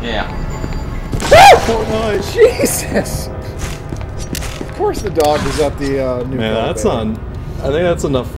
Yeah. Oh, Jesus! Of course the dog was up the new Man, that's on. I think that's enough